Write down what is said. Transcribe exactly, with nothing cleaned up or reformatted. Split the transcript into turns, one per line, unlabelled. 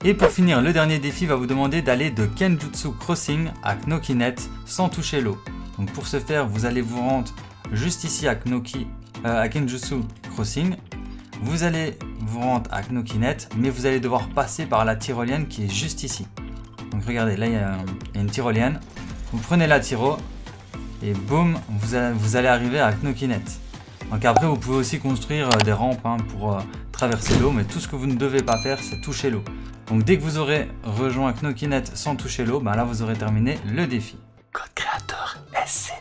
Et pour finir, le dernier défi va vous demander d'aller de Kenjutsu Crossing à Knokinet sans toucher l'eau. Donc pour ce faire, vous allez vous rendre juste ici à, Knoki, euh, à Kenjutsu Crossing. Vous allez vous rendre à Knokinet, mais vous allez devoir passer par la tyrolienne qui est juste ici. Donc regardez, là il y a, il y a une tyrolienne. Vous prenez la tyro et boum, vous allez, vous allez arriver à Knokinet. Donc après, vous pouvez aussi construire des rampes hein, pour euh, traverser l'eau, mais tout ce que vous ne devez pas faire, c'est toucher l'eau. Donc dès que vous aurez rejoint Knokinet sans toucher l'eau, ben là vous aurez terminé le défi.
Code créateur S C